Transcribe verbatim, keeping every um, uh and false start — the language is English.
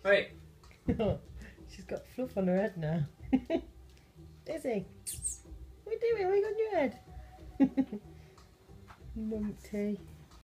Right. She's got fluff on her head now. Dizzy, what are you doing? What have you got on your head? Numpty.